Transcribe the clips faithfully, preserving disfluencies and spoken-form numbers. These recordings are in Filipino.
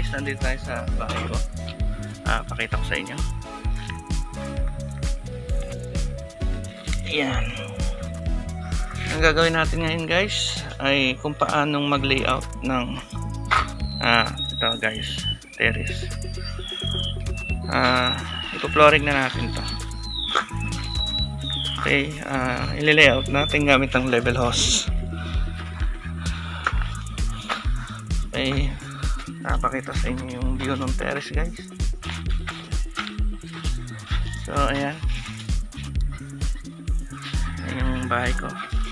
guys, nandito tayo sa bahay ko. Ah, pakita ko sa inyo. Ayan. Ang gagawin natin ngayon guys ay kung paanong mag layout ng ah, ito guys, terrace. Ah, ipo-flooring na natin to. Okay, ah, i-layout natin gamit ang level hose. Okay, napakita sa inyo yung view ng terrace guys. So ayan, ayan yung bahay ko.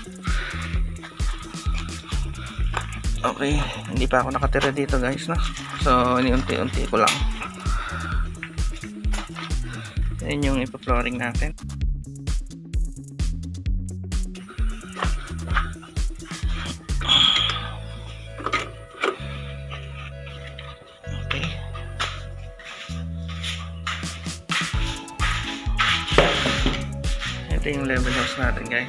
Okay, hindi pa ako nakatira dito guys, no? So niunti-unti ko lang. Ayan yung ipa-flooring natin. Ito yung level house natin guys.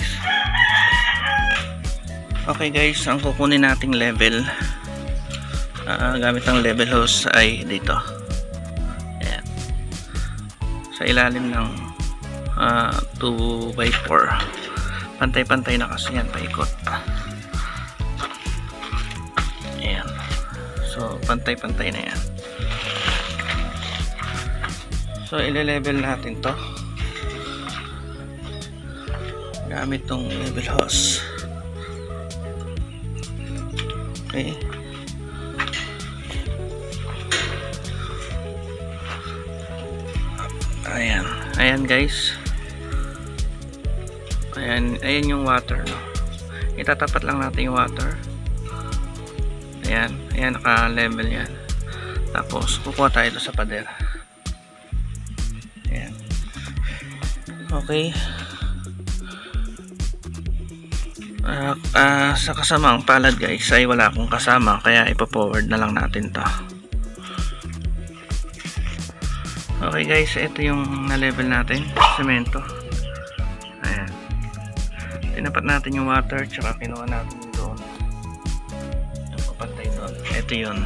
Okay guys, ang kukunin nating level uh, gamit ang level house ay dito. Ayan. Sa ilalim ng uh, two by four. Pantay-pantay na kasi yan, paikot. Ayan. So pantay-pantay na yan. So ile-level natin to gamit tong level hose. Okay. Ayan. Ayan guys. Ayan, ayan yung water, no. Itatapat lang natin yung water. Ayan, ayan naka-level yan. Tapos kukuha tayo ito sa pader. Ayan. Okay. Uh, uh, sa kasamang palad guys ay wala akong kasama, kaya ipa-forward na lang natin to. Okay guys, ito yung na-level natin, semento. Ayan, tinapat natin yung water, tsaka kinuha natin doon yung papantay doon. Ito yun.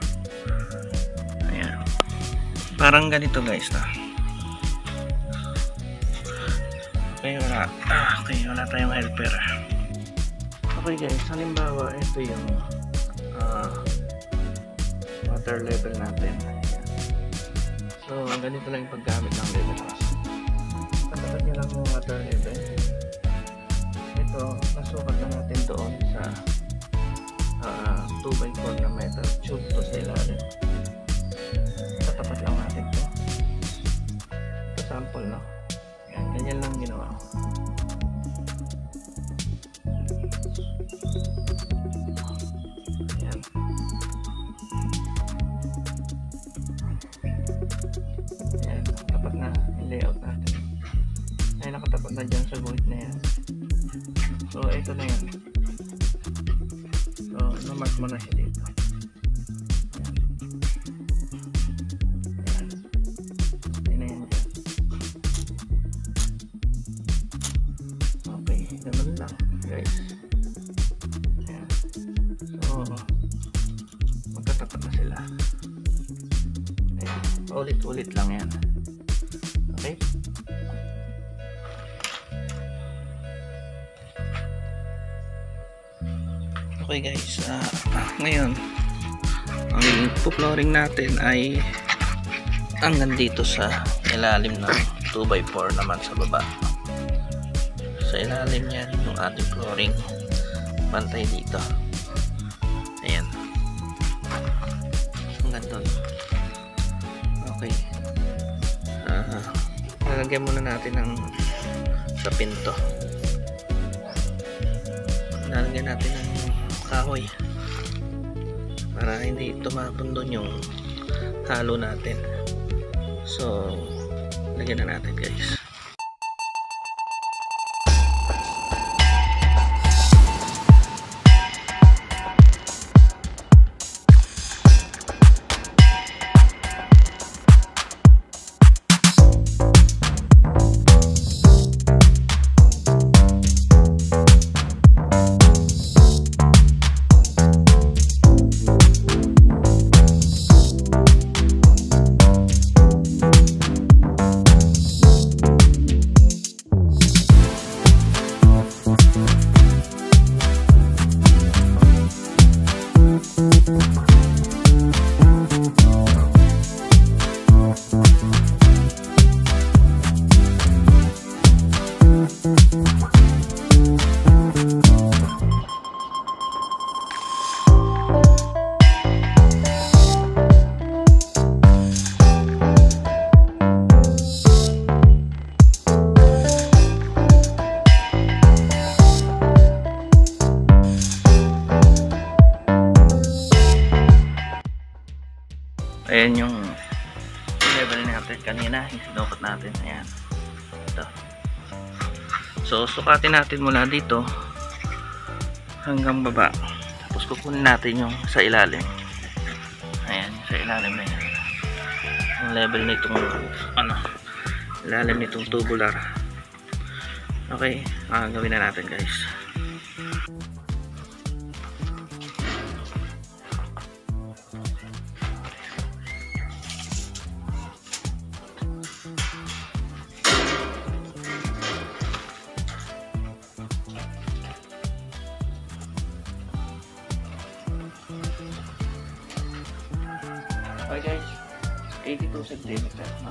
Ayan, parang ganito guys na. Okay, wala ah, okay, wala tayong helper. Okay guys, halimbawa ito yung uh, water level natin. Ayan. So ganito lang yung paggamit ng level house. Tatapat nyo lang yung water level. Ito, nasukat na natin doon sa uh, two by four na metal tube to sa ilalim. Tatapat lang natin to. Ito sample, no? Ayan, ganyan lang ginawa ko. Ayan. Ayan, tapat na yung layout natin. Ay, nakatapat na dyan sa guhit na yan. So, ito na yan. So, namark mo na siya dito. Ayan. Ayan na yan dyan. Okay, ganun lang guys. Magkatapat na sila. Ulit-ulit lang yan. Okay? Okay guys, uh, ngayon ang flooring natin ay hanggang dito sa ilalim ng two by four naman sa baba. Sa ilalim yan yung ating flooring, pantay dito. Ayan, hanggang doon. Okay, uh, lalagyan muna natin ng sa pinto. Lalagyan natin ng kahoy para hindi tumapon doon yung halo natin. So lagyan na natin guys. level natin kanina, yung sinukot natin. Ayan. Ito. So, sukatin natin mula dito hanggang baba. Tapos kukunin natin yung sa ilalim. Ayan, sa ilalim na yan. Yung level nitong ano, ilalim nitong tubular. Okay, ah, gawin na natin guys. Okay guys, eighty-two centimeters, no?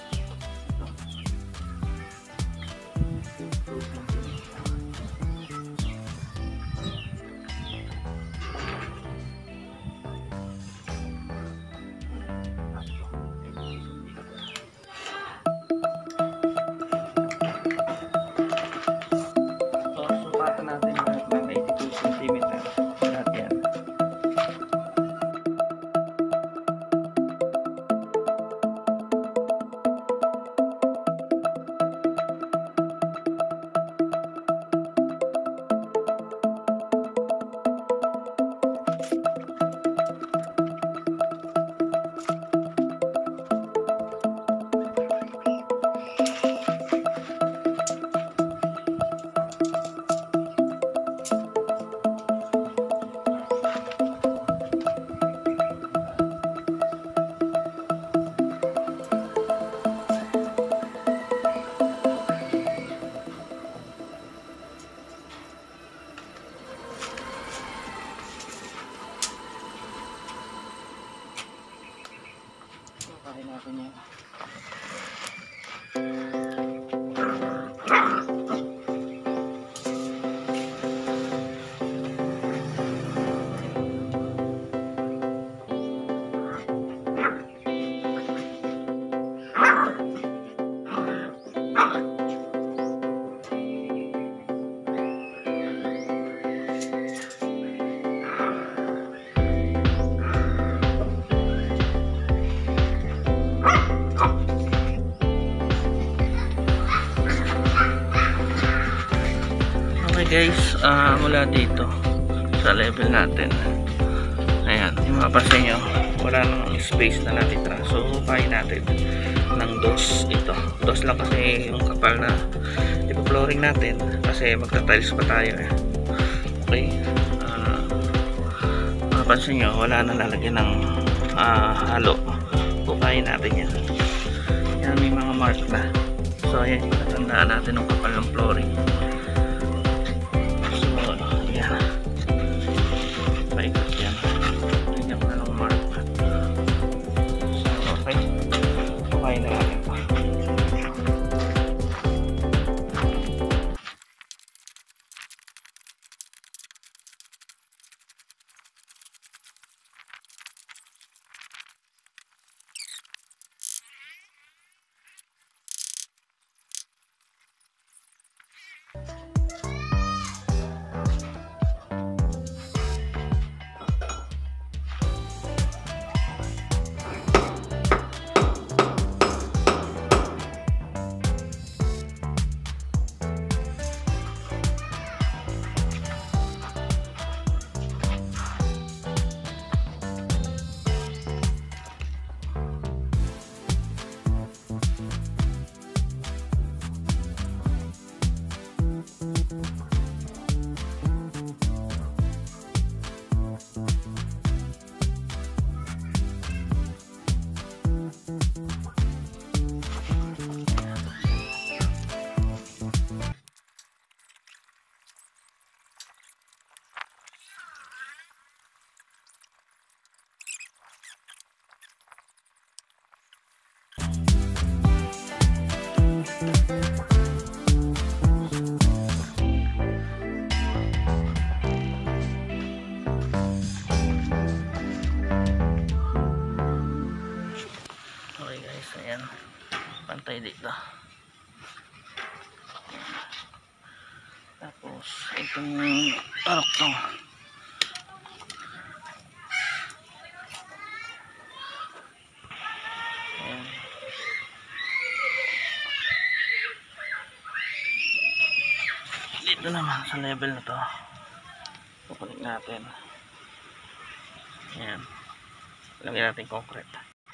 So, supatan natin lahat ng eighty-two centimeters. Lahat yan. Pakain natin yan. Okay guys, uh, mula dito sa level natin, ayan, yung mapapansin nyo wala nang space na natitira, so hukayin natin ng dos. Ito dos lang kasi yung kapal na ipa-flooring natin kasi magta-tiles pa tayo eh. Okay, uh, mapapansin nyo wala nang lalagyan ng uh, halo. Hukayin natin yan. Yan, may mga mark na, so ayan, natandaan natin yung kapal ng flooring. Paikot yan. Tingnan mo na lang mark. So, okay. Okay na natin pa. pantay dito. Tapos itong arok to, ayan. dito naman sa level na to, kukunin natin. Ayan, lagyan natin concrete.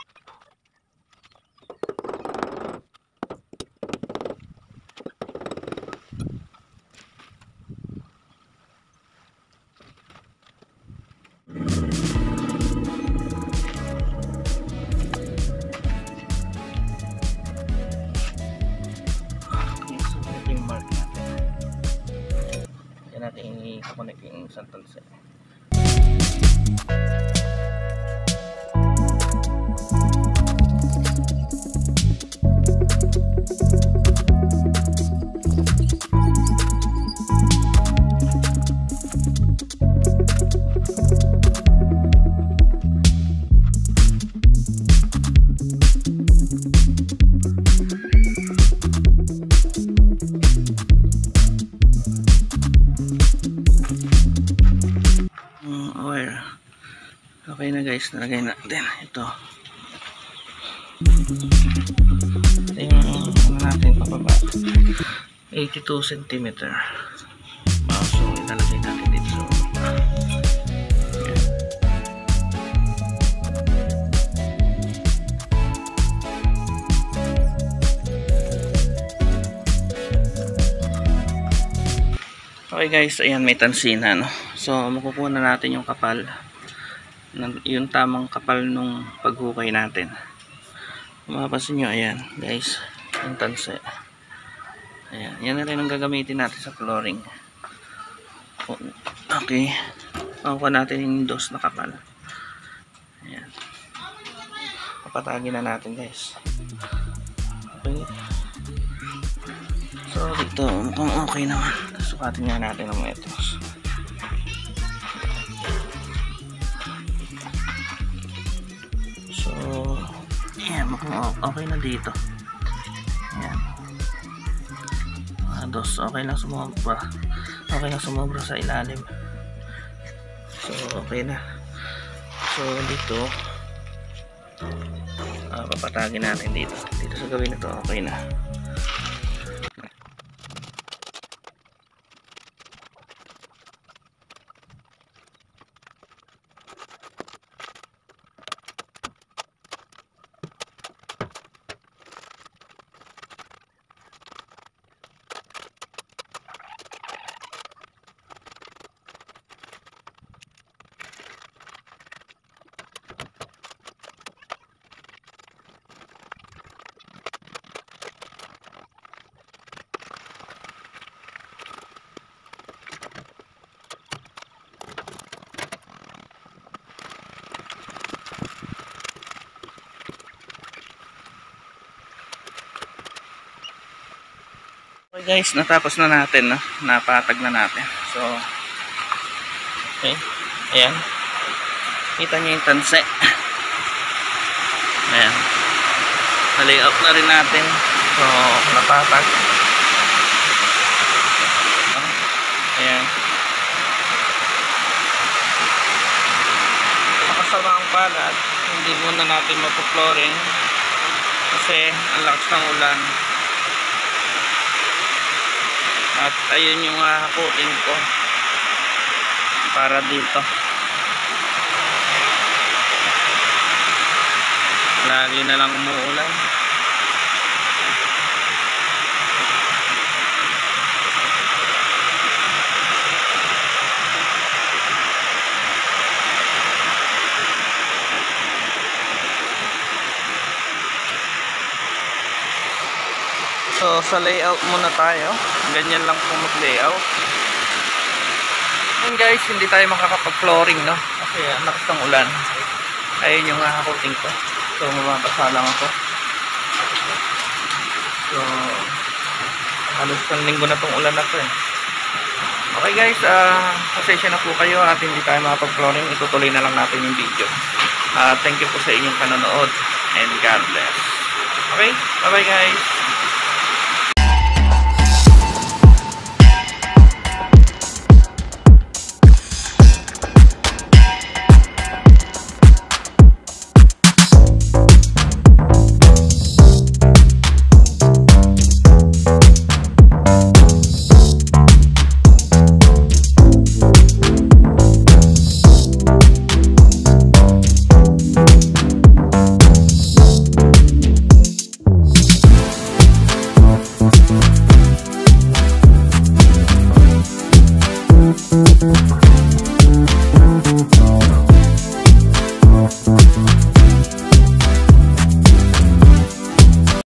Natin i-connect yung isang tanse. Okay na guys, nalagay natin ito. Ito yung ano natin pababa, eighty-two centimeter. Uh, so ilalagay natin dito sa baba. Okay guys, ayan, may tansina, no? So makukuha na natin yung kapal, yung tamang kapal nung paghukay natin. Kung mapapansin nyo, ayan guys, yung tanse. Ayan, yan na rin ang gagamitin natin sa flooring. Okay, makukuha natin yung dos na kapal. Ayan, papatagin na natin guys. Okay, so dito mukhang okay naman. Sukatin nga natin ang metros. So ayan, mukhang okay na dito. Ayan, ah, dos, okay lang sumobra. Okay lang sumobra sa ilalim. So okay na. So dito ah, papatagin natin dito. Dito sa gawin na to, okay na. Okay guys, natapos na natin, no? Napatag na natin. So okay, ayan, kita nyo yung tanse. Ayan, na-layout na rin natin. So napatag. Ayan, nakasama ang palad. Hindi muna natin mapuploring kasi ang lakas ng ulan. At ayun yung hahakutin ko para dito. Lagi na lang umuulan. So sa layout muna tayo. Ganyan lang po mag-layout. And guys, hindi tayo makakapag-flooring, no? Kasi ang lakas ng ulan. Ayun yung hahakutin ko. So mababasa lang ako. So halos isang linggo na tong ulan na to eh. Okay guys, uh, pasensya na po kayo at hindi tayo makapag-flooring. Itutuloy na lang natin yung video. uh, Thank you po sa inyong panonood and God bless. Okay, bye bye guys. Ayan.